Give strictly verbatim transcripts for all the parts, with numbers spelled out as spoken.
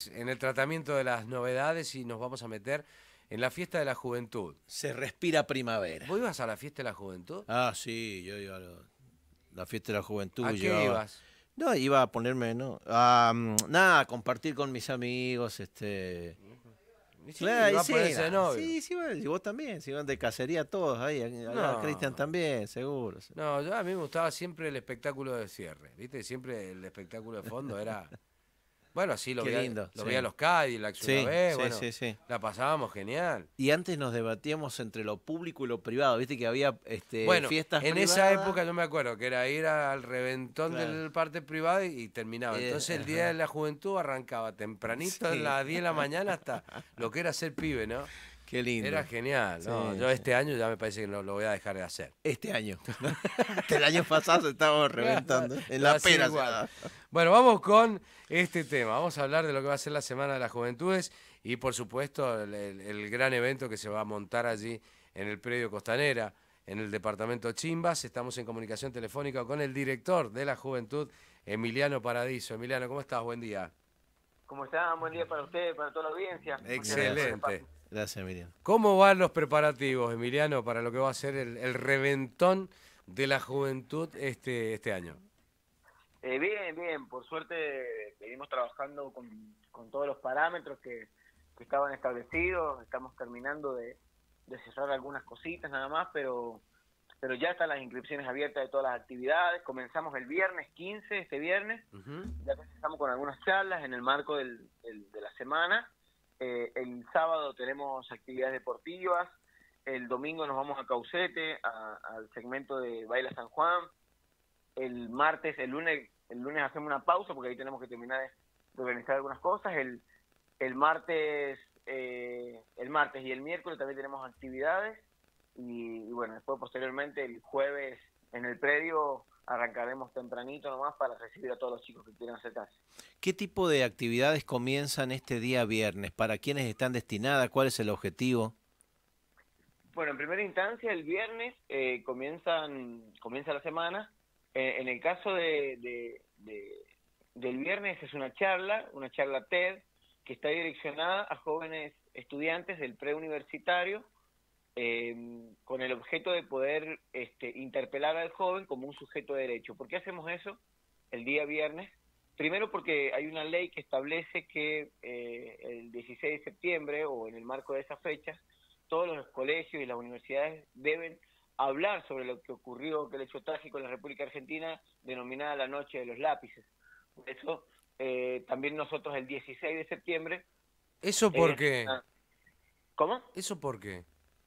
en el tratamiento de las novedades y nos vamos a meter en la fiesta de la juventud. Se respira primavera. ¿Vos ibas a la fiesta de la juventud? Ah, sí, yo iba a lo- la fiesta de la juventud. ¿A qué llevaba- ibas? No, iba a ponerme, ¿no? A, mm, nada, a compartir con mis amigos, este... Y sí, Claro, iba y a sí, ponerse de no, novio. sí, sí, bueno, y vos también, si van de cacería todos ahí, acá No. Cristian también, seguro. Sí. No, yo, a mí me gustaba siempre el espectáculo de cierre, ¿viste? Siempre el espectáculo de fondo era... Bueno, sí, lo Qué veía, lindo, lo sí. veía los Cadillacs Sí, una vez, sí, bueno, sí, sí. la pasábamos genial. Y antes nos debatíamos entre lo público y lo privado, viste que había este, Bueno, fiestas en privadas. esa época yo me acuerdo que era ir al reventón Claro. del parte privado y, y terminaba. Eh, Entonces el ajá. día de la juventud arrancaba tempranito, Sí. a las diez de la mañana hasta lo que era ser pibe, ¿no? Qué lindo. Era genial, ¿no? Sí, Yo sí. este año ya me parece que lo, lo voy a dejar de hacer. Este año. Hasta el año pasado estábamos reventando. En Va la a ser pera. igual. Bueno, vamos con este tema. Vamos a hablar de lo que va a ser la Semana de las Juventudes y, por supuesto, el, el- el gran evento que se va a montar allí en el predio Costanera, en el departamento Chimbas. Estamos en comunicación telefónica con el director de la Juventud, Emiliano Paradiso. Emiliano, ¿cómo estás? Buen día. ¿Cómo están? Buen día para ustedes, para toda la audiencia. Excelente. Gracias, Emiliano. ¿Cómo van los preparativos, Emiliano, para lo que va a ser el, el reventón de la juventud este, este año? Eh, bien, bien. Por suerte venimos trabajando con, con todos los parámetros que, que estaban establecidos. Estamos terminando de, de cerrar algunas cositas nada más, pero pero ya están las inscripciones abiertas de todas las actividades. Comenzamos el viernes quince, este viernes. Ujú. Ya comenzamos con algunas charlas en el marco del, del- de la semana. Eh, el sábado tenemos actividades deportivas. El domingo nos vamos a Caucete, a- al segmento de Baila San Juan. El martes, el lunes, el lunes hacemos una pausa porque ahí tenemos que terminar de, de organizar algunas cosas. El, el martes, eh, el martes y el miércoles también tenemos actividades. Y, y bueno, después posteriormente el jueves en el predio arrancaremos tempranito nomás para recibir a todos los chicos que quieran acercarse. ¿Qué tipo de actividades comienzan este día viernes? ¿Para quiénes están destinadas? ¿Cuál es el objetivo? Bueno, en primera instancia, el viernes eh, comienzan comienza la semana. Eh, en el caso de, de- de- del viernes es una charla, una charla TED, que está direccionada a jóvenes estudiantes del preuniversitario, eh, con el objeto de poder este, interpelar al joven como un sujeto de derecho. ¿Por qué hacemos eso el día viernes? Primero porque hay una ley que establece que eh, el dieciséis de septiembre, o en el marco de esas fechas, todos los colegios y las universidades deben hablar sobre lo que ocurrió, que el hecho trágico en la República Argentina, denominada la Noche de los Lápices. Por eso, eh, también nosotros el dieciséis de septiembre... ¿Eso por eh, qué? ah, ¿Cómo? ¿Eso por qué?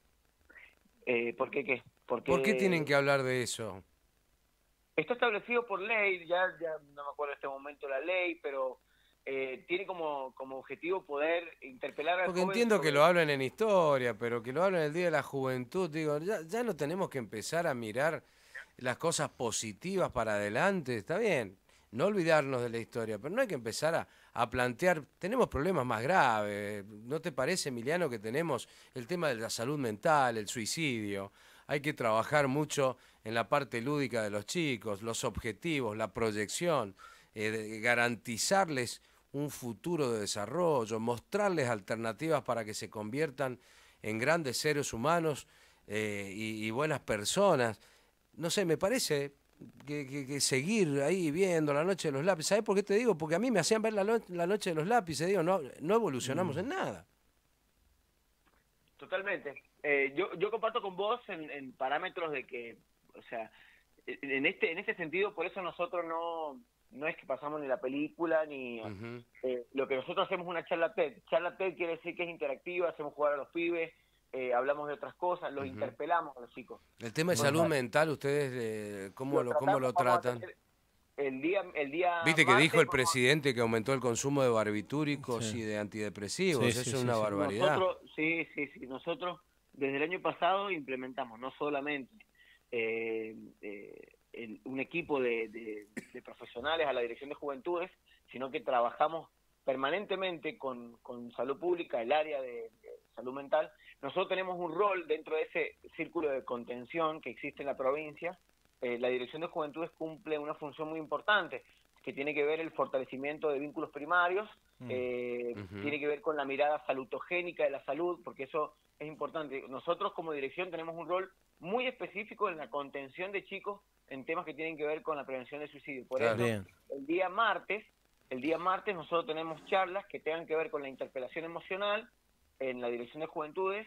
Eh, ¿Por qué qué? Porque ¿Por qué tienen que hablar de eso? está establecido por ley, ya, ya no me acuerdo en este momento la ley, pero eh, tiene como, como objetivo poder interpelar al Porque joven entiendo que sobre- lo hablan en historia, pero que lo hablan el Día de la Juventud, digo, ya, ya no tenemos que empezar a mirar las cosas positivas para adelante, está bien, no olvidarnos de la historia, pero no hay que empezar a, a plantear, tenemos problemas más graves, ¿no te parece, Emiliano, que tenemos el tema de la salud mental, el suicidio? Hay que trabajar mucho en la parte lúdica de los chicos, los objetivos, la proyección, eh, de garantizarles un futuro de desarrollo, mostrarles alternativas para que se conviertan en grandes seres humanos eh, y, y buenas personas. No sé, me parece que, que- que seguir ahí viendo la noche de los lápices. ¿Sabes por qué te digo? Porque a mí me hacían ver la, no- la noche de los lápices, digo, no, no evolucionamos en nada. Totalmente. Eh, yo, yo comparto con vos en, en parámetros de que, o sea, en este en este sentido, por eso nosotros no no es que pasamos ni la película, ni Ujú. eh, lo que nosotros hacemos es una charla TED. Charla TED quiere decir que es interactiva, hacemos jugar a los pibes, eh, hablamos de otras cosas, los Ujú. interpelamos a los chicos. El tema de Bueno, salud mental, ¿ustedes eh, cómo lo, cómo lo tratamos, vamos a tratan? tener El día, el día Viste que martes dijo el vamos- presidente que aumentó el consumo de barbitúricos Sí. y de antidepresivos. Sí, Eso sí, es sí, una sí. barbaridad. Nosotros, sí, sí, sí. Nosotros desde el año pasado implementamos no solamente eh, eh, el- un equipo de, de- de profesionales a la Dirección de Juventudes, sino que trabajamos permanentemente con, con salud pública, el área de, de salud mental. Nosotros tenemos un rol dentro de ese círculo de contención que existe en la provincia. Eh, la Dirección de Juventudes cumple una función muy importante, que tiene que ver el fortalecimiento de vínculos primarios, Mm. eh, Ujú. tiene que ver con la mirada salutogénica de la salud, porque eso es importante. Nosotros como dirección tenemos un rol muy específico en la contención de chicos en temas que tienen que ver con la prevención del suicidio. Por Claro. eso, Bien. el día martes, el día martes nosotros tenemos charlas que tengan que ver con la interpelación emocional en la Dirección de Juventudes,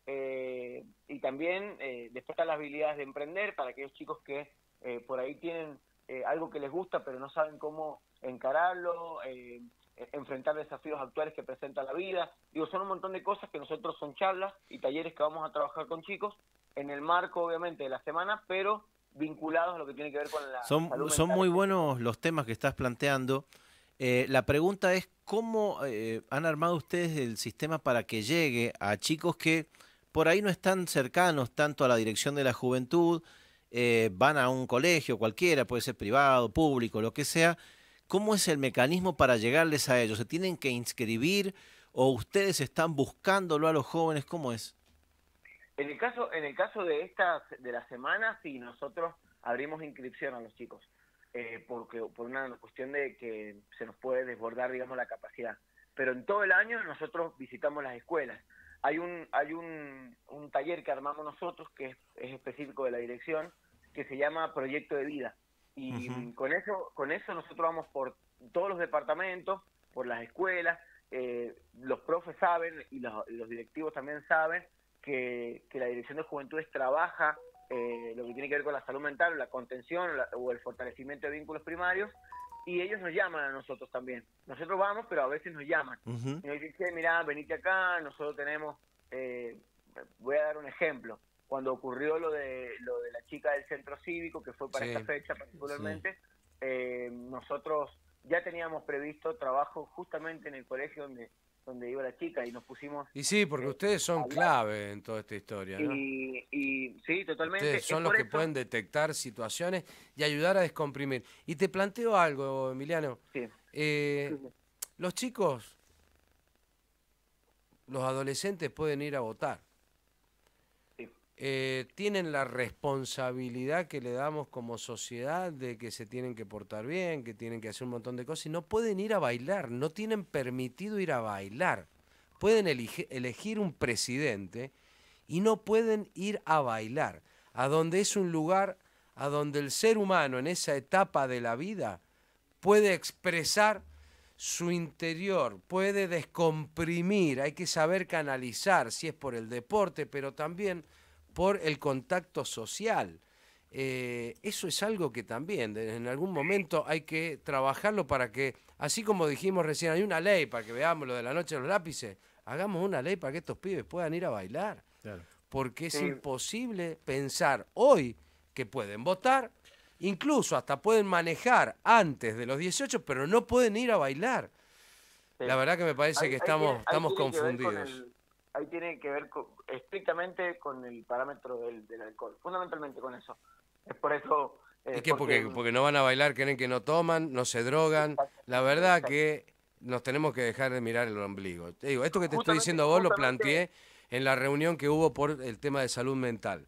eh, y también eh, despertar las habilidades de emprender para aquellos chicos que eh, por ahí tienen eh, algo que les gusta pero no saben cómo encararlo, eh, enfrentar desafíos actuales que presenta la vida. Digo, son un montón de cosas que nosotros son charlas y talleres que vamos a trabajar con chicos en el marco, obviamente, de la semana, pero vinculados a lo que tiene que ver con la Son, salud son mental. muy buenos los temas que estás planteando. Eh, la pregunta es, ¿cómo eh, han armado ustedes el sistema para que llegue a chicos que por ahí no están cercanos tanto a la dirección de la juventud, eh, van a un colegio cualquiera, puede ser privado, público, lo que sea? ¿Cómo es el mecanismo para llegarles a ellos? ¿Se tienen que inscribir o ustedes están buscándolo a los jóvenes? ¿Cómo es? En el caso, en el caso de estas, de la semana, sí, nosotros abrimos inscripción a los chicos, eh, porque por una cuestión de que se nos puede desbordar, digamos, la capacidad. Pero en todo el año nosotros visitamos las escuelas. Hay un, hay un, un taller que armamos nosotros que es, es específico de la dirección, que se llama Proyecto de Vida. Y Ujú. con eso, con eso nosotros vamos por todos los departamentos, por las escuelas, eh, los profes saben y los, los directivos también saben que, que la Dirección de Juventudes trabaja eh, lo que tiene que ver con la salud mental, la contención la, o el fortalecimiento de vínculos primarios, y ellos nos llaman a nosotros también. Nosotros vamos, pero a veces nos llaman. Ujú. Y nos dicen, che, mirá, venite acá, nosotros tenemos, eh, voy a dar un ejemplo, cuando ocurrió lo de lo de la chica del centro cívico, que fue para Sí, esta fecha particularmente, eh, nosotros ya teníamos previsto trabajo justamente en el colegio donde donde iba la chica y nos pusimos y sí, porque eh, ustedes a son hablar. clave en toda esta historia, ¿no? Y, y sí, totalmente. Ustedes Es son los por que eso, pueden detectar situaciones y ayudar a descomprimir. Y te planteo algo, Emiliano. sí, Eh, sí, sí, los chicos, los adolescentes pueden ir a votar. sí. Eh, tienen la responsabilidad que le damos como sociedad de que se tienen que portar bien, que tienen que hacer un montón de cosas y no pueden ir a bailar, no tienen permitido ir a bailar. Pueden elige- elegir un presidente y no pueden ir a bailar, a donde es un lugar a donde el ser humano en esa etapa de la vida puede expresar su interior, puede descomprimir, hay que saber canalizar, si es por el deporte, pero también por el contacto social. Eh, eso es algo que también de- en algún momento hay que trabajarlo para que, así como dijimos recién, hay una ley para que veamos lo de la noche de los lápices, hagamos una ley para que estos pibes puedan ir a bailar, Claro. porque es Sí, imposible pensar hoy que pueden votar, incluso hasta pueden manejar antes de los dieciocho, pero no pueden ir a bailar. sí. La verdad que me parece Ahí, que ahí tiene, estamos, ahí estamos tiene que ver con confundidos. el, ahí tiene que ver con- estrictamente con el parámetro del, del alcohol, fundamentalmente con eso. Es por eso, ¿Y eh, qué? porque... Porque, porque no van a bailar, creen que no toman, no se drogan. La verdad Exacto. que nos tenemos que dejar de mirar el ombligo. Te digo, esto que te estoy Justamente, diciendo a vos lo justamente, planteé en la reunión que hubo por el tema de salud mental.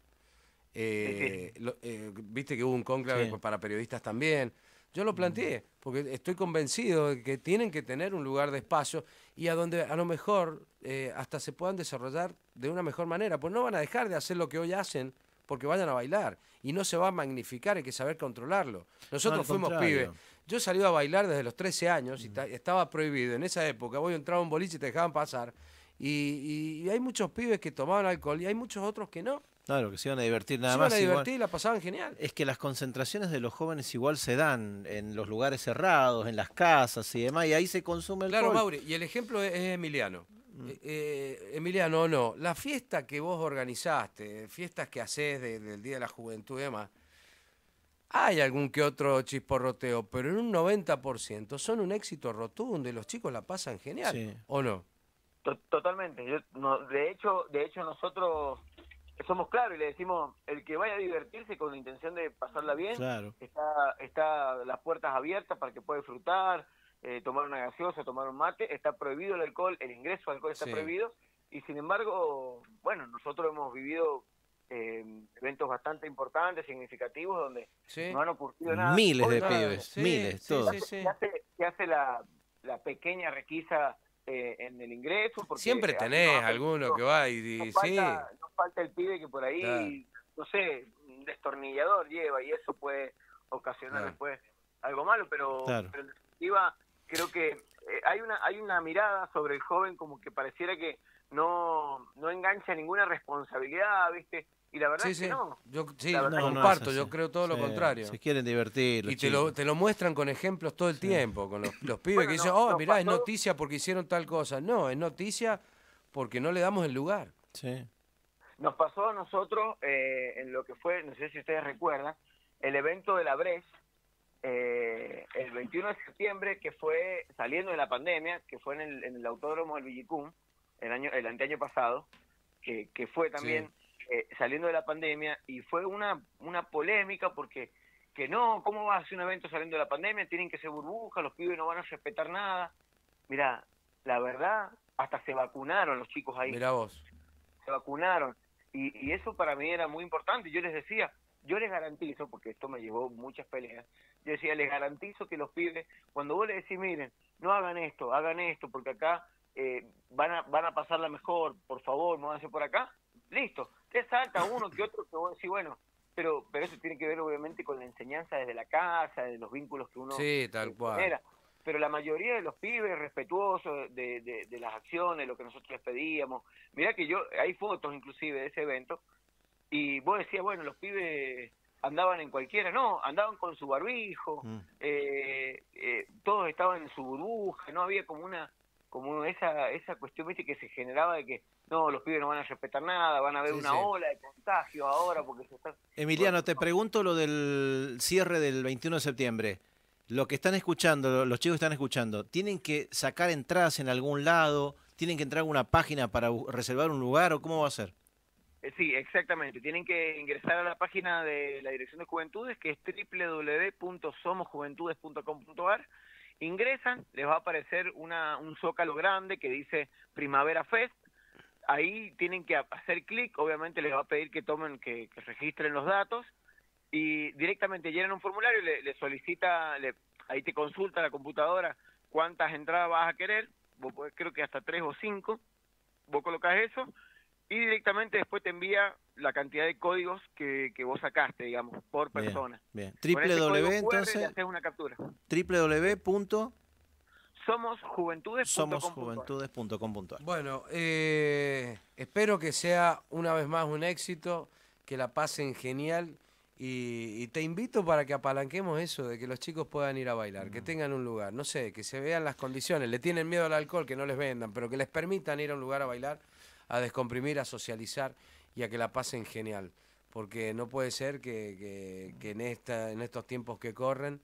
sí, sí. Eh, lo- eh, viste que hubo un cónclave Sí. para periodistas también. Yo lo planteé, porque estoy convencido de que tienen que tener un lugar de espacio y a donde a lo mejor eh, hasta se puedan desarrollar de una mejor manera, pues no van a dejar de hacer lo que hoy hacen porque vayan a bailar y no se va a magnificar, hay que saber controlarlo. Nosotros al fuimos contrario. pibes. Yo he salido a bailar desde los trece años y ta- estaba prohibido. En esa época vos entraba a un boliche y te dejaban pasar. Y, y- y hay muchos pibes que tomaban alcohol y hay muchos otros que no. Claro, que se iban a divertir nada Se iban más a igual. divertir y la pasaban genial. Es que las concentraciones de los jóvenes igual se dan en los lugares cerrados, en las casas y demás, y ahí se consume Claro, alcohol. Mauri, y el ejemplo es, es Emiliano. Eh, eh, Emiliano, no, la fiesta que vos organizaste, fiestas que haces de- del Día de la Juventud y demás, hay algún que otro chisporroteo, pero en un noventa por ciento son un éxito rotundo y los chicos la pasan genial, Sí. ¿o no? To- Totalmente. Yo, no, de hecho, de hecho nosotros somos claros y le decimos, el que vaya a divertirse con la intención de pasarla bien, Claro. está, está las puertas abiertas para que pueda disfrutar, eh, tomar una gaseosa, tomar un mate, está prohibido el alcohol, el ingreso al alcohol está Sí. prohibido, y sin embargo, bueno, nosotros hemos vivido eh, eventos bastante importantes, significativos, donde Sí. no han ocurrido nada. Miles de Obviamente, pibes, sí, miles, sí, todos. sí, sí. Se hace, se hace la, la pequeña requisa eh, en el ingreso. Porque Siempre ahí tenés nos- alguno que va y, y nos sí, falta, nos falta el pibe que por ahí, Claro. no sé, un destornillador lleva y eso puede ocasionar Claro. después algo malo, pero, Claro. pero en definitiva creo que eh, hay una hay una mirada sobre el joven como que pareciera que no, no engancha ninguna responsabilidad, ¿viste? Y la verdad sí, es que sí. no. Yo sí, La verdad No, que no es comparto, así. yo creo todo lo Sí, contrario. se quieren divertir los Y te lo, chicos. te lo muestran con ejemplos todo el Sí. tiempo, con los, los pibes Bueno, que dicen, no- oh, nos mirá, es pasó- noticia porque hicieron tal cosa. No, es noticia porque no le damos el lugar. Sí. Nos pasó a nosotros eh, en lo que fue, no sé si ustedes recuerdan, el evento de la Breche, eh, el veintiuno de septiembre, que fue saliendo de la pandemia, que fue en el, en el Autódromo del Villicún, el año el anteaño pasado, que, que fue también eh, saliendo de la pandemia, y fue una, una polémica porque que no, ¿cómo vas a hacer un evento saliendo de la pandemia? Tienen que ser burbujas, los pibes no van a respetar nada. Mira, la verdad, hasta se vacunaron los chicos ahí. Mirá vos. Se vacunaron. Y, y eso para mí era muy importante. Yo les decía, yo les garantizo, porque esto me llevó muchas peleas, yo decía, les garantizo que los pibes, cuando vos les decís, miren, no hagan esto, hagan esto, porque acá eh, van a van a pasarla mejor, por favor, móvanse por acá, listo. Te salta uno que otro que vos decís, bueno, pero pero eso tiene que ver obviamente con la enseñanza desde la casa, de los vínculos que uno Sí, tal eh, cual. genera. Pero la mayoría de los pibes respetuosos de, de, de las acciones, lo que nosotros les pedíamos. Mirá que yo, hay fotos inclusive de ese evento, y vos decías, bueno, los pibes andaban en cualquiera, no, andaban con su barbijo, Mm. eh, eh, todos estaban en su burbuja, no había como una, como esa esa cuestión, viste, que se generaba de que, no, los pibes no van a respetar nada, van a haber Sí, una sí. ola de contagio ahora, porque se están... Emiliano, Bueno, te no. pregunto lo del cierre del veintiuno de septiembre. Lo que están escuchando, los chicos que están escuchando, ¿tienen que sacar entradas en algún lado? ¿Tienen que entrar a una página para bu- reservar un lugar o cómo va a ser? Eh, Sí, exactamente. Tienen que ingresar a la página de la Dirección de Juventudes, que es doble u doble u doble u punto somos juventudes punto com punto a r. Ingresan, les va a aparecer una, un zócalo grande que dice Primavera Fest. Ahí tienen que hacer clic, obviamente les va a pedir que tomen, que, que registren los datos y directamente llenan un formulario y le, le solicita, le, ahí te consulta la computadora cuántas entradas vas a querer, vos podés, creo que hasta tres o cinco, vos colocás eso y directamente después te envía la cantidad de códigos que, que vos sacaste, digamos, por Bien, persona. bien. Con ese www, código Q R le entonces, haces una captura. www punto somos juventudes punto somos com punto a r. juventudes punto com punto a r. Bueno, eh, espero que sea una vez más un éxito, que la pasen genial y, y te invito para que apalanquemos eso de que los chicos puedan ir a bailar, que tengan un lugar, no sé, que se vean las condiciones, le tienen miedo al alcohol, que no les vendan, pero que les permitan ir a un lugar a bailar, a descomprimir, a socializar y a que la pasen genial, porque no puede ser que, que, que en, esta, en estos tiempos que corren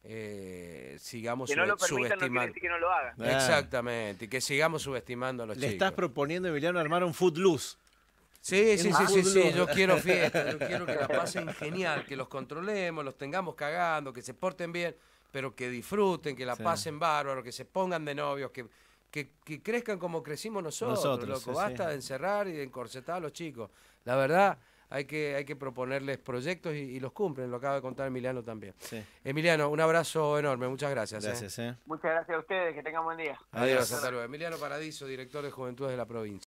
eh, sigamos Que no sube- lo permitan no quiere subestimando. decir que no lo hagan. Ah. Exactamente, y que sigamos subestimando a los Le chicos. estás proponiendo, Emiliano, armar un footloose. Sí, sí, un sí, sí, sí, fútbol. yo quiero fiesta, yo quiero que la pasen genial, que los controlemos, los tengamos cagando, que se porten bien, pero que disfruten, que la Sí. pasen bárbaro, que se pongan de novios, que, que, que crezcan como crecimos nosotros, Nosotros, loco. sí, Basta sí. de encerrar y de encorsetar a los chicos. La verdad, hay que, hay que proponerles proyectos y, y los cumplen, lo acaba de contar Emiliano también. Sí. Emiliano, un abrazo enorme, muchas gracias. ¿eh? Gracias, ¿eh? Muchas gracias a ustedes, que tengan buen día. Adiós, Adiós. hasta luego. Emiliano Paradiso, director de Juventudes de la provincia.